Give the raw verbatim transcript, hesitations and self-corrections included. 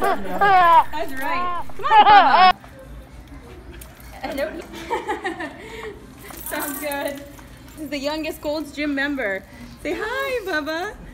That's right. Come on, Bubba. Nope. Sounds good. This is the youngest Gold's Gym member. Say hi, Bubba.